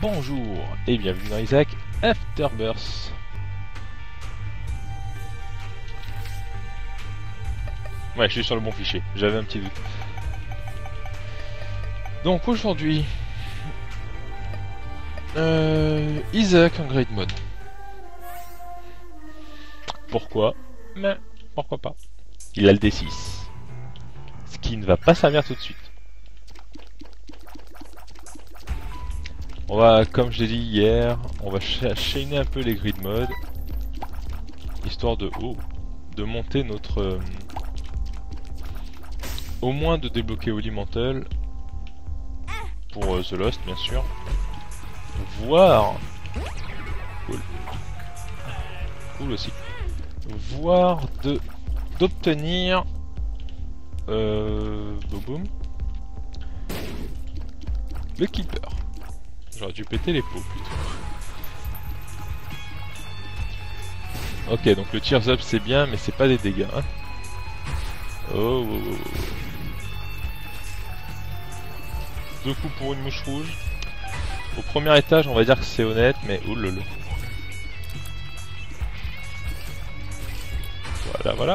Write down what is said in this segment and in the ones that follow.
Bonjour et bienvenue dans Isaac Afterbirth. Ouais, je suis sur le bon fichier, j'avais un petit doute. Donc aujourd'hui, Isaac en Great Mode. Pourquoi? Mais pourquoi pas. Il a le D6. Ce qui ne va pas servir tout de suite. On va, comme je l'ai dit hier, on va chaîner un peu les grid mode, histoire de monter notre, au moins de débloquer Holy Mantle pour The Lost bien sûr, voire cool aussi, voire d'obtenir boum le Keeper. J'aurais dû péter les pots plutôt. Ok, donc le Tears Up c'est bien, mais c'est pas des dégâts. Hein. Oh. Deux coups pour une mouche rouge. Au premier étage, on va dire que c'est honnête, mais oulala. Voilà.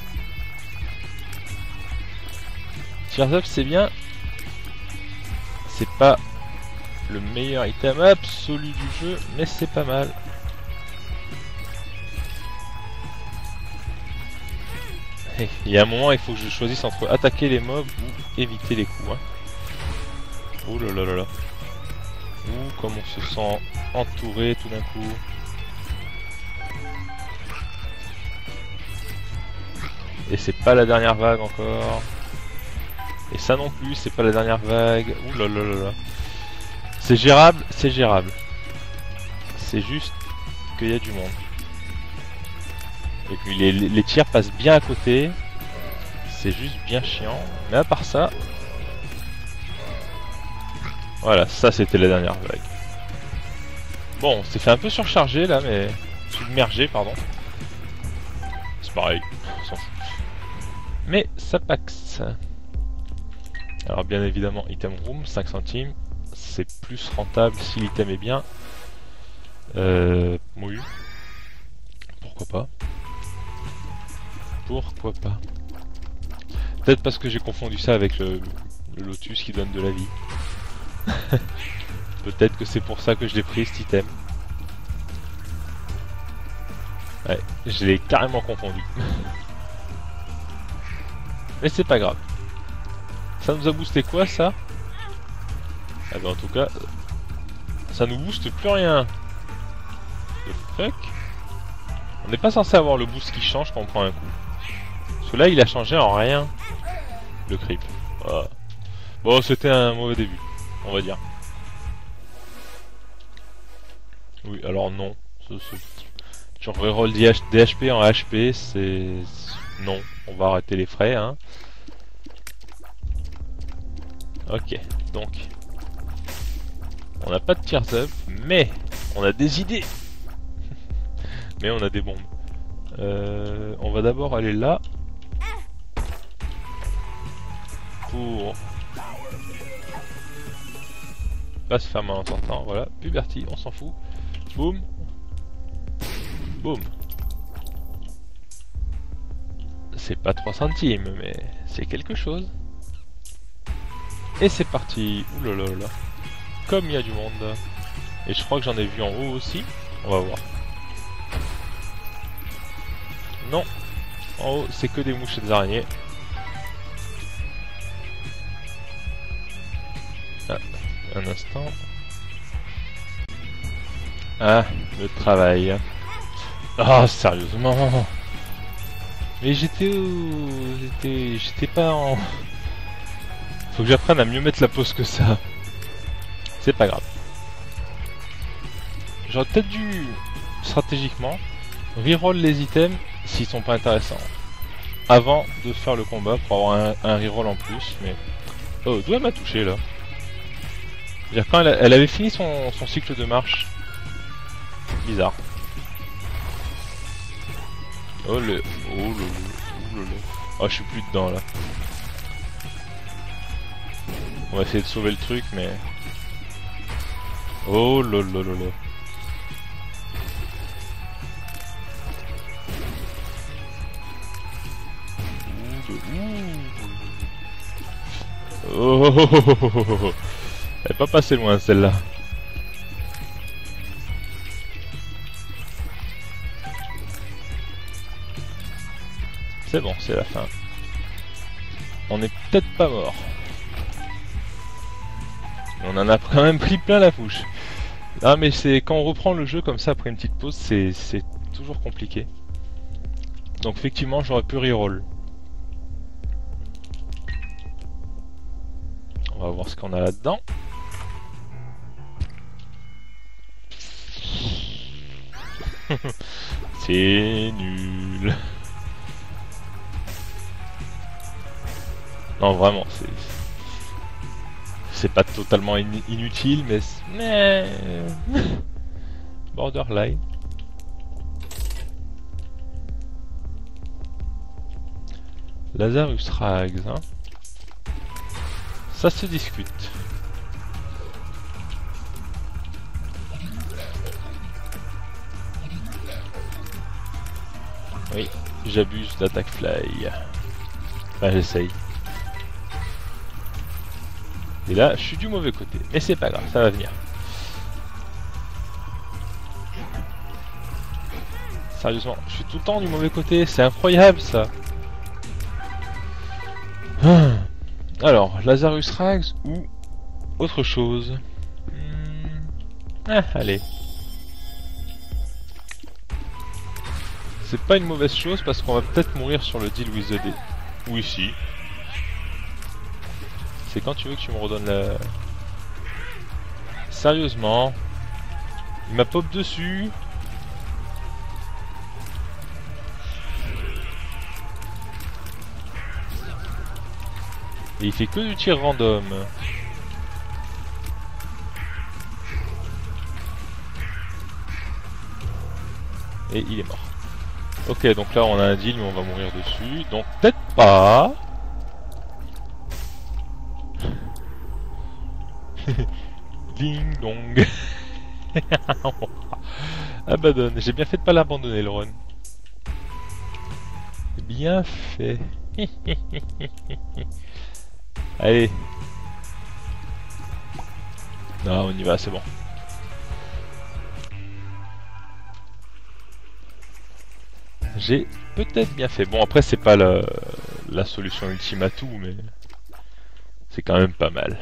Tears Up c'est bien. C'est pas le meilleur item absolu du jeu, mais c'est pas mal. Il y a un moment, il faut que je choisisse entre attaquer les mobs ou éviter les coups. Hein. Oh là là là là. Ouh, comme on se sent entouré tout d'un coup. Et c'est pas la dernière vague encore. Et ça non plus, c'est pas la dernière vague. Ouh là là là là. C'est gérable, c'est gérable. C'est juste qu'il y a du monde. Et puis les tirs passent bien à côté. C'est juste bien chiant. Mais à part ça... Voilà, ça c'était la dernière vague. Bon, on s'est fait un peu surcharger là, mais... Submergé, pardon. C'est pareil, on s'en fout. Mais ça paxe. Alors bien évidemment, item room, 5 centimes. C'est plus rentable si l'item est bien. Oui. Pourquoi pas. Pourquoi pas. Peut-être parce que j'ai confondu ça avec le lotus qui donne de la vie. Peut-être que c'est pour ça que je l'ai pris cet item. Ouais, je l'ai carrément confondu. Mais c'est pas grave. Ça nous a boosté quoi ça? Ah bah en tout cas, ça nous booste plus rien. The fuck? On n'est pas censé avoir le boost qui change quand on prend un coup. Parce que là il a changé en rien. Le creep. Voilà. Bon, c'était un mauvais début, on va dire. Oui, alors non. Tu reroll des HP en HP, c'est... Non, on va arrêter les frais, hein. Ok, donc... On n'a pas de Tears Up, mais on a des idées. Mais on a des bombes. On va d'abord aller là. Pour... Pas se faire mal en tentant, voilà. Puberty, on s'en fout. Boum. Boum. C'est pas 3 centimes, mais c'est quelque chose. Et c'est parti. Oulala. Comme il y a du monde. Et je crois que j'en ai vu en haut aussi. On va voir. Non. En haut, c'est que des mouches et des araignées. Ah, un instant. Ah, le travail. Ah, sérieusement. Mais j'étais pas en... Faut que j'apprenne à mieux mettre la pause que ça. C'est pas grave. J'aurais peut-être dû, stratégiquement, reroll les items s'ils sont pas intéressants. Avant de faire le combat pour avoir un reroll en plus, mais... Oh, d'où elle m'a touché là? C'est-à-dire quand elle avait fini son cycle de marche. Bizarre. Oh le... Oh, je suis plus dedans là. On va essayer de sauver le truc, mais... Oh lolololo. Oh, oh, oh, oh, oh, oh. Elle est pas passée loin celle-là. C'est bon, c'est la fin. On est peut-être pas mort. On en a quand même pris plein la bouche. Ah mais c'est quand on reprend le jeu comme ça après une petite pause, c'est toujours compliqué. Donc effectivement j'aurais pu reroll. On va voir ce qu'on a là-dedans. C'est nul. Non vraiment c'est pas totalement inutile mais borderline. Lazarus Rags, hein. Ça se discute. Oui, j'abuse d'attaque fly. Enfin, j'essaye. Et là, je suis du mauvais côté. Mais c'est pas grave, ça va venir. Sérieusement, je suis tout le temps du mauvais côté. C'est incroyable, ça. Alors, Lazarus Rags ou autre chose. Ah, allez. C'est pas une mauvaise chose parce qu'on va peut-être mourir sur le deal with the day. Oui, si. C'est quand tu veux que tu me redonnes la... Sérieusement. Il m'a pop dessus. Et il fait que du tir random. Et il est mort. Ok, donc là on a un deal mais on va mourir dessus. Donc peut-être pas. Ding dong. Abandonne. J'ai bien fait de pas l'abandonner le run. Bien fait. Allez. Non, on y va, c'est bon. J'ai peut-être bien fait. Bon, après, c'est pas la solution ultime à tout, mais c'est quand même pas mal.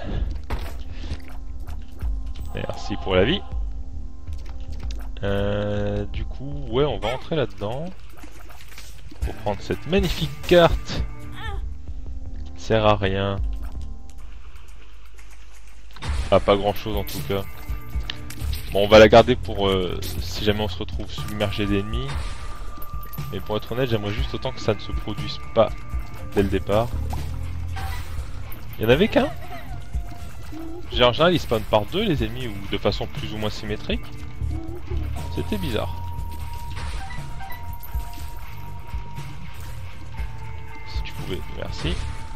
Merci pour la vie. Du coup, ouais, on va entrer là-dedans. Pour prendre cette magnifique carte. Sert à rien. Ah, pas grand-chose en tout cas. Bon, on va la garder pour si jamais on se retrouve submergé d'ennemis. Mais pour être honnête, j'aimerais juste autant que ça ne se produise pas dès le départ. Il y en avait qu'un. En général, ils spawnent par deux les ennemis ou de façon plus ou moins symétrique. C'était bizarre. Si tu pouvais, merci.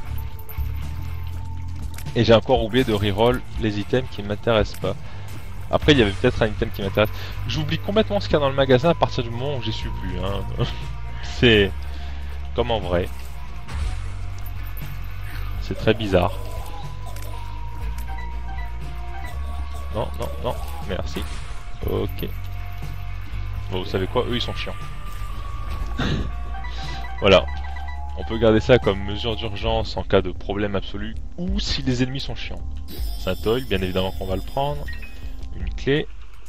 Et j'ai encore oublié de reroll les items qui m'intéressent pas. Après, il y avait peut-être un item qui m'intéresse. J'oublie complètement ce qu'il y a dans le magasin à partir du moment où j'y suis plus. Hein. C'est comme en vrai. C'est très bizarre. Non, non, non. Merci. Ok. Bon, vous savez quoi? Eux, ils sont chiants. Voilà. On peut garder ça comme mesure d'urgence en cas de problème absolu ou si les ennemis sont chiants. Saint-Oil, bien évidemment qu'on va le prendre. Une clé.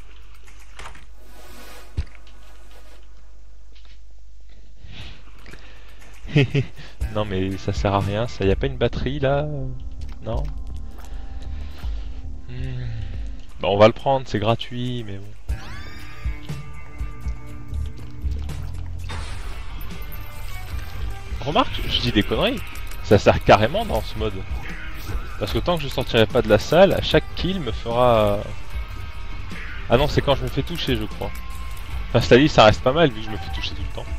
Non mais ça sert à rien, ça y a pas une batterie là? Non. Bah on va le prendre, c'est gratuit mais bon. Remarque, je dis des conneries, ça sert carrément dans ce mode. Parce que tant que je sortirai pas de la salle, à chaque kill me fera... Ah non, c'est quand je me fais toucher je crois. Enfin c'est-à-dire ça reste pas mal vu que je me fais toucher tout le temps.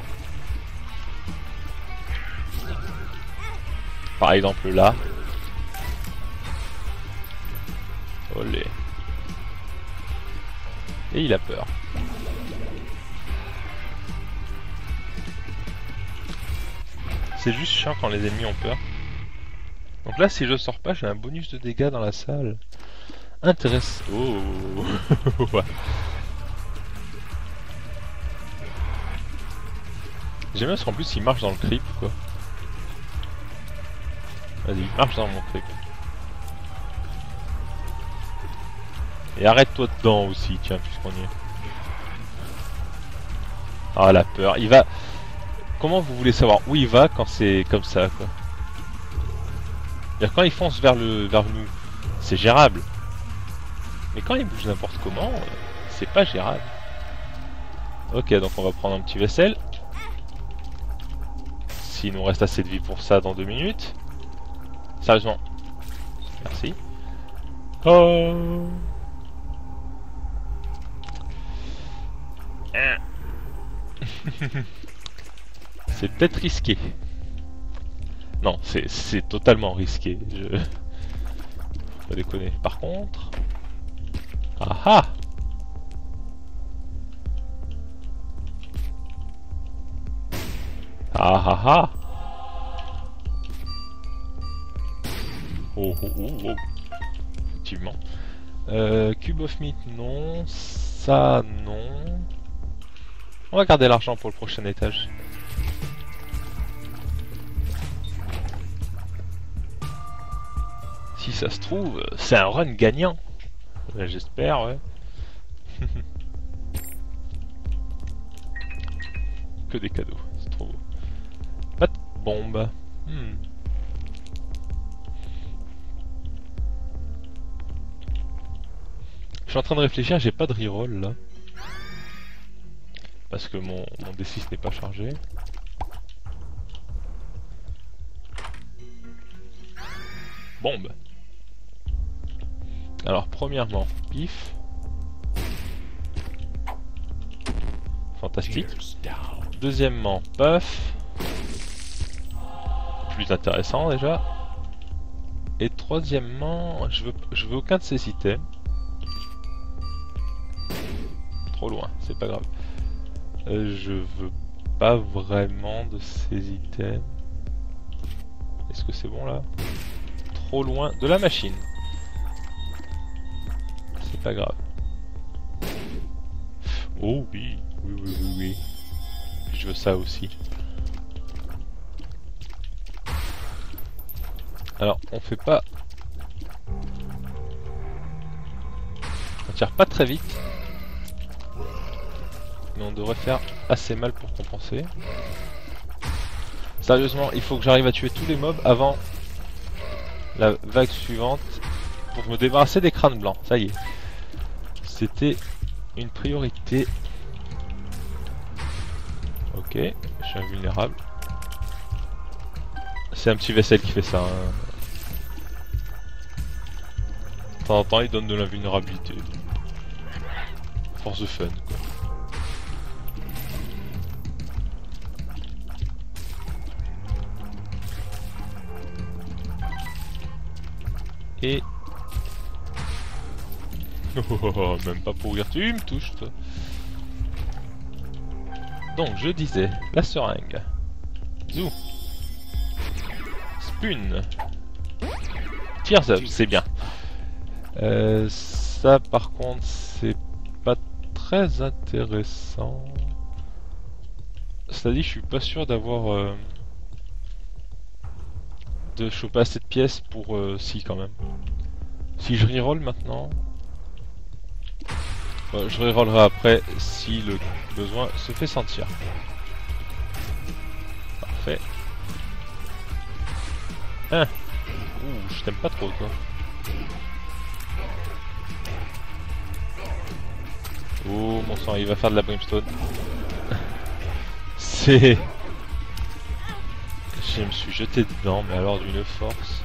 Par exemple là. Olé. Et il a peur. C'est juste chiant quand les ennemis ont peur. Donc là, si je sors pas, j'ai un bonus de dégâts dans la salle. Intéressant. Oh. Ouais. J'aime bien parce qu'en plus il marche dans le creep quoi. Vas-y, marche dans mon creep. Et arrête-toi dedans aussi, tiens, puisqu'on y est. Ah la peur, il va... Comment vous voulez savoir où il va quand c'est comme ça quoi? C'est-à-dire quand il fonce vers nous, c'est gérable. Mais quand il bouge n'importe comment, c'est pas gérable. Ok, donc on va prendre un petit vaisselle. S'il nous reste assez de vie pour ça dans 2 minutes. Sérieusement. Merci. Oh. C'est peut-être risqué. Non, c'est totalement risqué. Je... Faut pas déconner. Par contre... Ah ah! Ah ah ah! Oh oh oh oh! Effectivement. Cube of Meat, non. Ça, non. On va garder l'argent pour le prochain étage. Si ça se trouve, c'est un run gagnant. J'espère, ouais. Que des cadeaux, c'est trop beau. Pas de bombe. Je suis en train de réfléchir, j'ai pas de reroll là. Parce que mon D6 n'est pas chargé. Bombe. Alors premièrement, pif. Fantastique. Deuxièmement, puff. Plus intéressant déjà. Et troisièmement, je veux aucun de ces items. Trop loin, c'est pas grave. Je veux pas vraiment de ces items. Est-ce que c'est bon là? Trop loin de la machine. C'est pas grave. Oh oui, oui. Je veux ça aussi. Alors, on fait pas... On tire pas très vite. Mais on devrait faire assez mal pour compenser. Sérieusement, il faut que j'arrive à tuer tous les mobs avant la vague suivante pour me débarrasser des crânes blancs. Ça y est. C'était une priorité. Ok, je suis invulnérable. C'est un petit vaisselle qui fait ça. Hein. De temps en temps, il donne de l'invulnérabilité. Force de fun, quoi. Et... Oh, même pas pour rire, tu me touches, toi. Donc, je disais, la seringue. Zou. Spoon. Tears up, c'est bien. Ça, par contre, c'est pas très intéressant. C'est-à-dire, je suis pas sûr d'avoir... de choper assez de pièces pour... si, quand même. Si je reroll maintenant... je rerollerai après si le besoin se fait sentir. Parfait. Hein. Ouh, je t'aime pas trop toi. Oh mon sang, il va faire de la brimstone. C'est... Je me suis jeté dedans, mais alors d'une force.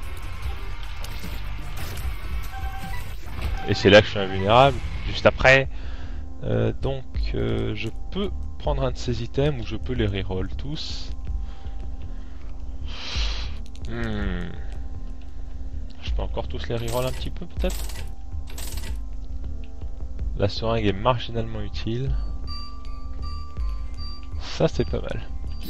Et c'est là que je suis invulnérable. Juste après. Donc je peux prendre un de ces items ou je peux les reroll tous. Je peux encore tous les reroll un petit peu peut-être. La seringue est marginalement utile. Ça c'est pas mal.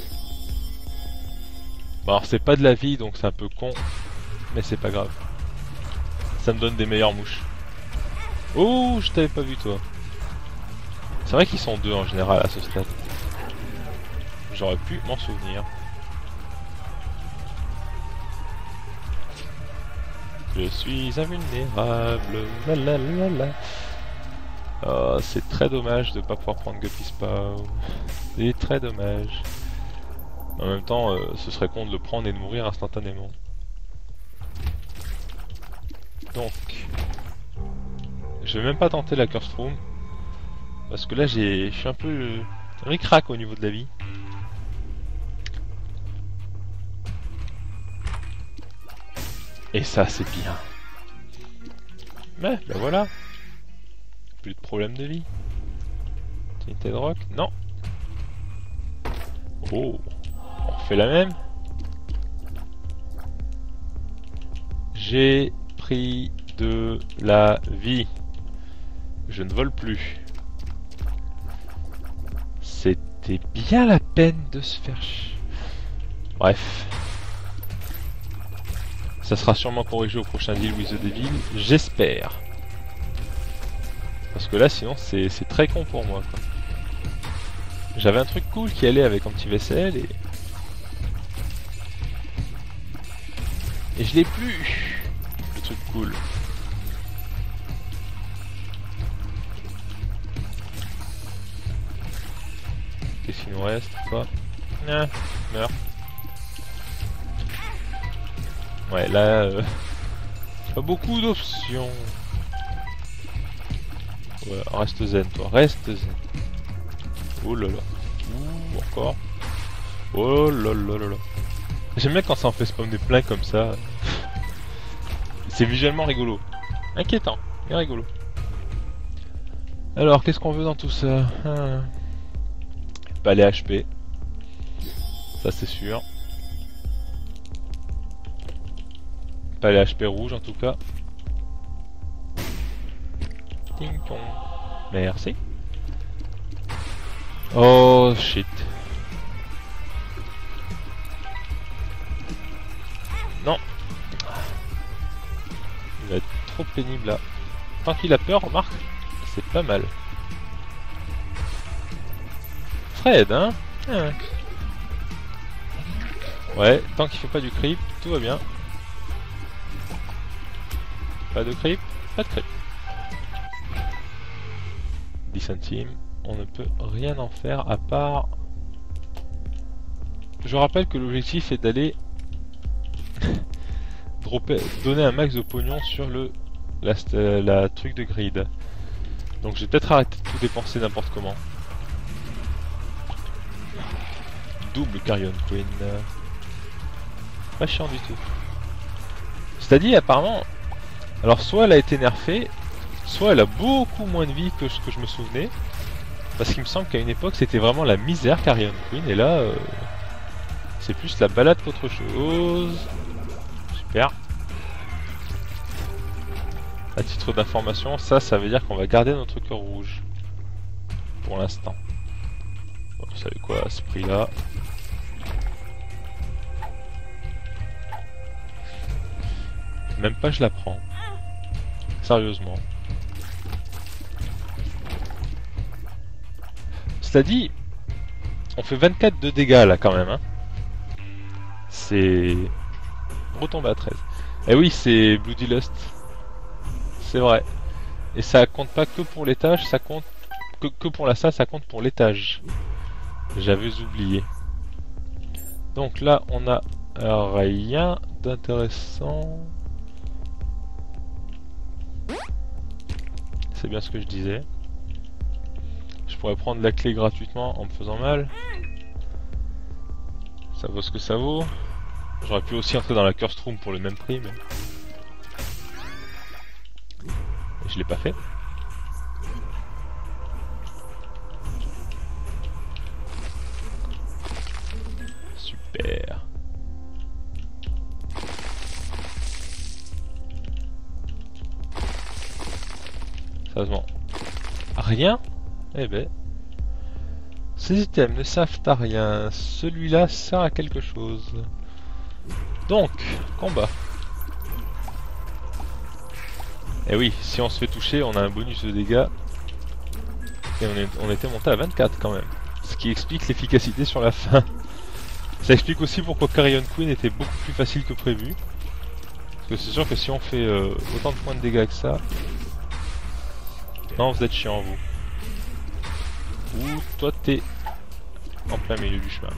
Bon alors c'est pas de la vie donc c'est un peu con. Mais c'est pas grave. Ça me donne des meilleures mouches. Oh, je t'avais pas vu toi. C'est vrai qu'ils sont deux en général à ce stade. J'aurais pu m'en souvenir. Je suis invulnérable. La la la la. Oh, c'est très dommage de pas pouvoir prendre Guppy Spawn. C'est très dommage. En même temps, ce serait con de le prendre et de mourir instantanément. Donc, je vais même pas tenter la Curse Room. Parce que là, je suis un peu ric-rac au niveau de la vie. Et ça, c'est bien. Mais, ben voilà. Plus de problème de vie. Tinted Rock? Non. Oh. On refait la même. J'ai pris de la vie. Je ne vole plus. C'était bien la peine de se faire Bref. Ça sera sûrement corrigé au prochain deal with the Devil, j'espère. Parce que là, sinon, c'est très con pour moi, quoi. J'avais un truc cool qui allait avec un petit vaisselle et... Et je l'ai plus, le truc cool. Qu'est-ce qu'il nous reste, quoi? Ah, meurs. Ouais, là, pas beaucoup d'options. Ouais, reste zen, toi, reste zen. Oh là là. Ouh, encore. Oh là là là là. J'aime bien quand ça en fait spawner plein comme ça. C'est visuellement rigolo. Inquiétant, mais rigolo. Alors, qu'est-ce qu'on veut dans tout ça? Pas les HP. Ça, c'est sûr. Pas les HP rouges, en tout cas. Ting tong. Merci. Oh, shit. Non. Il va être trop pénible, là. Tant qu'il a peur, remarque, c'est pas mal. Fred, hein? Ah. Ouais, tant qu'il fait pas du creep, tout va bien. Pas de creep, pas de creep. 10 centimes, on ne peut rien en faire à part... Je rappelle que l'objectif est d'aller donner un max de pognon sur la truc de grid. Donc je vais peut-être arrêter de tout dépenser n'importe comment. Double Carrion Queen. Pas chiant du tout. C'est-à-dire apparemment... Alors soit elle a été nerfée, soit elle a beaucoup moins de vie que ce que je me souvenais. Parce qu'il me semble qu'à une époque c'était vraiment la misère Carrion Queen. Et là c'est plus la balade qu'autre chose. Super. À titre d'information, ça veut dire qu'on va garder notre cœur rouge. Pour l'instant. Bon, vous savez quoi, à ce prix là. Même pas je la prends. Sérieusement. Cela dit, on fait 24 de dégâts là quand même. Hein. C'est... Retomber à 13. Eh oui, c'est Bloody Lust. C'est vrai. Et ça compte pas que pour l'étage, ça compte... Que pour la salle, ça compte pour l'étage. J'avais oublié. Donc là, on a rien d'intéressant. C'est bien ce que je disais. Je pourrais prendre la clé gratuitement en me faisant mal. Ça vaut ce que ça vaut. J'aurais pu aussi entrer dans la Curse Room pour le même prix, mais... je l'ai pas fait. Super. Sérieusement. Rien? Eh ben. Ces items ne servent à rien. Celui-là sert à quelque chose. Donc, combat. Et oui, si on se fait toucher, on a un bonus de dégâts. Et on était monté à 24 quand même. Ce qui explique l'efficacité sur la fin. Ça explique aussi pourquoi Carrion Queen était beaucoup plus facile que prévu. Parce que c'est sûr que si on fait autant de points de dégâts que ça... Non, vous êtes chiant vous. Ou toi t'es en plein milieu du chemin.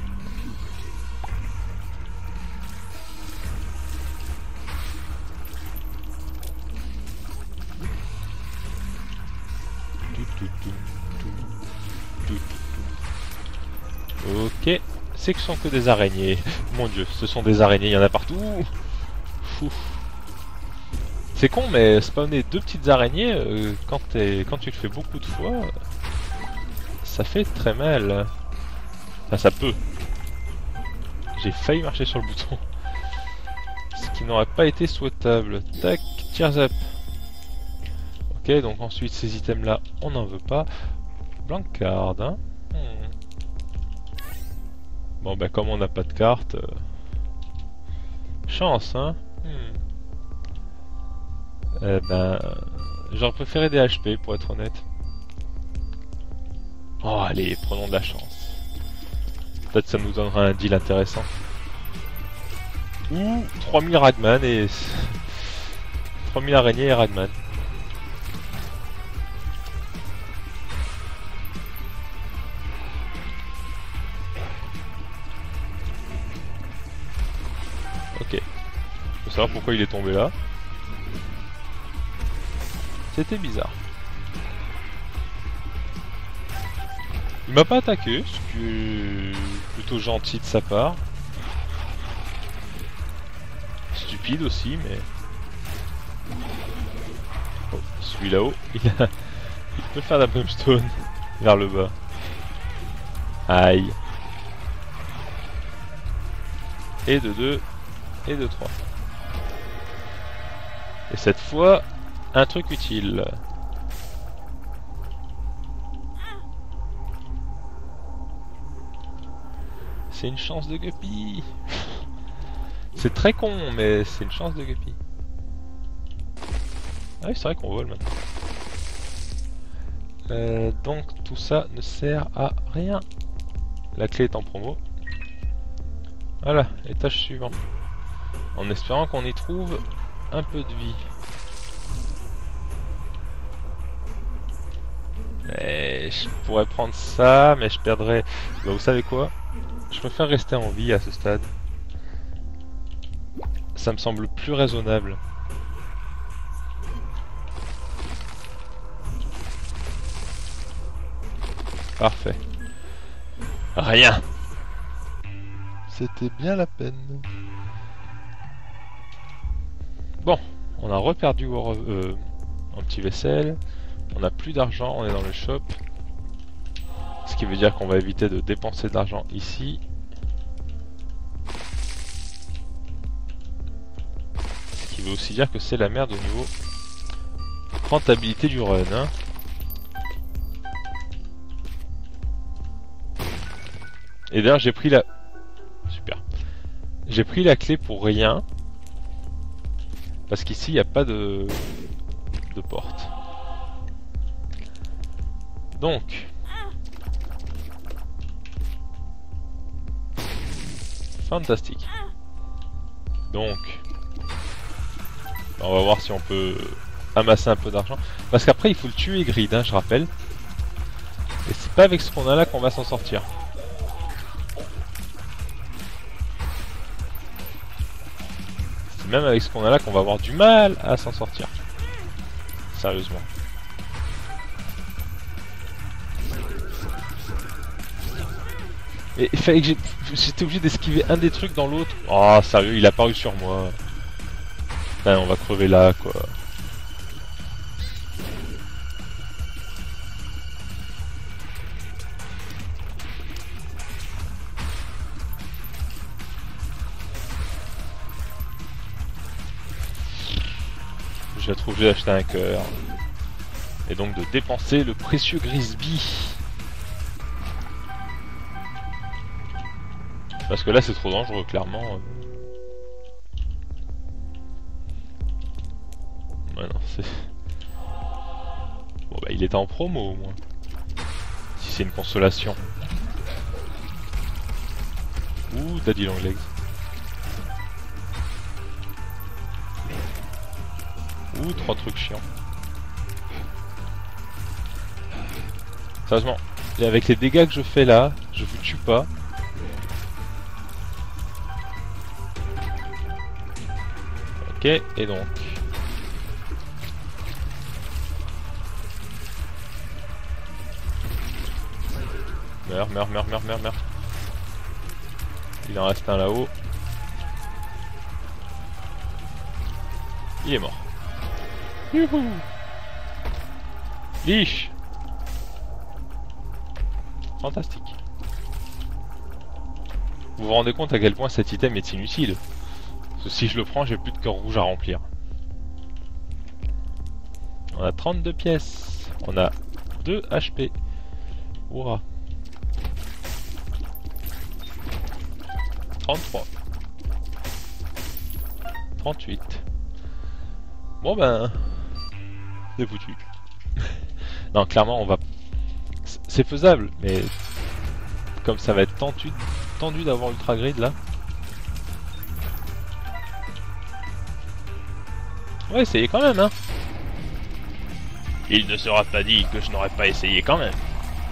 Ok, c'est que ce sont que des araignées. Mon dieu, ce sont des araignées, il y en a partout. C'est con, mais spawner deux petites araignées, quand tu le fais beaucoup de fois, ça fait très mal. Enfin, ça peut. J'ai failli marcher sur le bouton. Ce qui n'aurait pas été souhaitable. Tac, tears up. Ok, donc ensuite ces items là, on n'en veut pas. Blank card, hein. Bon bah comme on n'a pas de carte... Chance, hein. Eh ben... J'aurais préféré des HP pour être honnête. Oh allez, prenons de la chance. Peut-être ça nous donnera un deal intéressant. Ou 3000 Ragman et... 3000 araignées et Ragman. Ok. Faut savoir pourquoi il est tombé là. C'était bizarre. Il m'a pas attaqué, ce qui est plutôt gentil de sa part. Stupide aussi, mais... Oh, celui là-haut, il peut faire la brimstone vers le bas. Aïe. Et de 2, et de 3. Et cette fois, un truc utile. C'est une chance de guppy. C'est très con, mais c'est une chance de guppy. Ah oui, c'est vrai qu'on vole maintenant. Donc tout ça ne sert à rien. La clé est en promo. Voilà, étage suivant. En espérant qu'on y trouve un peu de vie. Et je pourrais prendre ça, mais je perdrais... Bah, vous savez quoi? Je préfère rester en vie à ce stade. Ça me semble plus raisonnable. Parfait. Rien. C'était bien la peine. Bon, on a reperdu un petit vaisselle. On n'a plus d'argent, on est dans le shop. Ce qui veut dire qu'on va éviter de dépenser de l'argent ici. Ce qui veut aussi dire que c'est la merde au niveau rentabilité du run. Hein. Et d'ailleurs j'ai pris la... Super. J'ai pris la clé pour rien. Parce qu'ici il n'y a pas de porte. Donc... Fantastique. Donc... On va voir si on peut amasser un peu d'argent. Parce qu'après il faut le tuer Grid, hein, je rappelle. Et c'est pas avec ce qu'on a là qu'on va s'en sortir. C'est même avec ce qu'on a là qu'on va avoir du mal à s'en sortir. Sérieusement. Et il fallait que j'étais obligé d'esquiver un des trucs dans l'autre. Oh sérieux, il a paru sur moi. Putain, on va crever là quoi. Je vais être obligé d'acheter un cœur. Et donc de dépenser le précieux Grisby. Parce que là c'est trop dangereux, clairement. Ouais, non, c'est... Bon bah il était en promo au moins. Si c'est une consolation. Ouh, Daddy Longlegs. Ouh, 3 trucs chiants. Sérieusement, et avec les dégâts que je fais là, je vous tue pas. Ok, et donc... Meurs, meurs, meurs, meurs, meurs, meurs. Il en reste un là-haut. Il est mort. Youhou! Liche! Fantastique. Vous vous rendez compte à quel point cet item est inutile? Parce que si je le prends, j'ai plus de cœur rouge à remplir. On a 32 pièces. On a 2 HP. Hurrah. 33. 38. Bon ben... c'est foutu. Non, clairement, on va... C'est faisable, mais... Comme ça va être tendu d'avoir Ultra Grid, là. Ouais, essayez quand même, hein. Il ne sera pas dit que je n'aurais pas essayé quand même.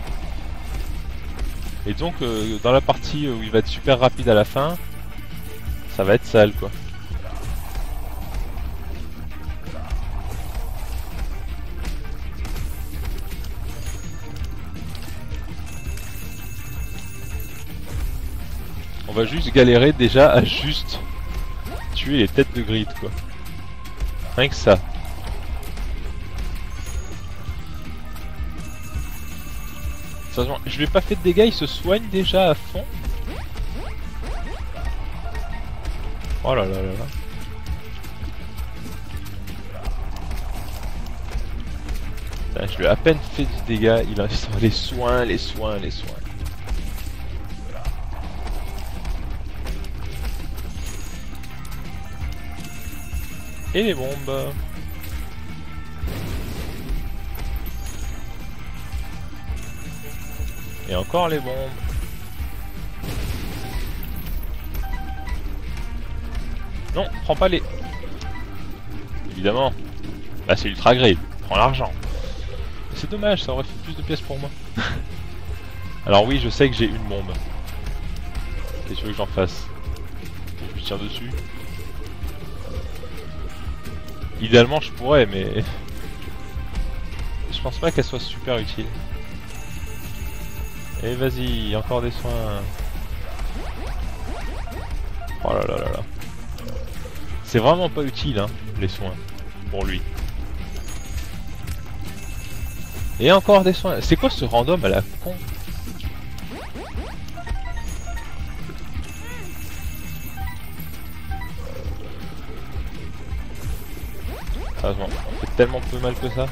Et donc, dans la partie où il va être super rapide à la fin, ça va être sale, quoi. On va juste galérer déjà à juste tuer les têtes de grid, quoi. Rien que ça. Sérieusement, je lui ai pas fait de dégâts, il se soigne déjà à fond. Oh là là là là. Putain, je lui ai à peine fait du dégât, il a les soins, les soins, les soins. Et les bombes. Et encore les bombes. Non, prends pas les... Évidemment. Là c'est ultra grade, prends l'argent. C'est dommage, ça aurait fait plus de pièces pour moi. Alors oui, je sais que j'ai une bombe. Qu'est-ce que tu veux que j'en fasse? Je tire dessus. Idéalement je pourrais, mais... Je pense pas qu'elle soit super utile. Et vas-y, encore des soins. Oh là là là là. C'est vraiment pas utile, hein, les soins, pour lui. Et encore des soins. C'est quoi ce random à la con? Sérieusement, on fait tellement peu mal que ça.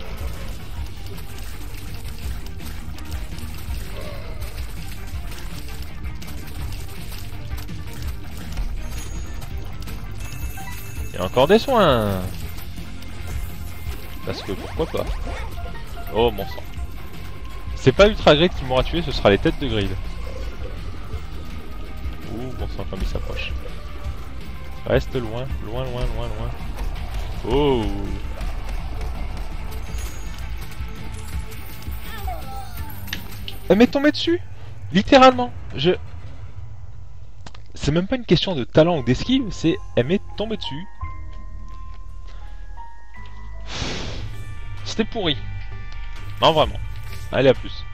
Et encore des soins. Parce que pourquoi pas. Oh mon sang. C'est pas Ultra Grid qui m'aura tué, ce sera les têtes de grid. Ouh bon sang comme il s'approche. Reste loin, loin, loin, loin, loin. Oh. Elle m'est tombée dessus. Littéralement. C'est même pas une question de talent ou d'esquive, c'est elle m'est tombée dessus. C'était pourri. Non, vraiment. Allez, à plus.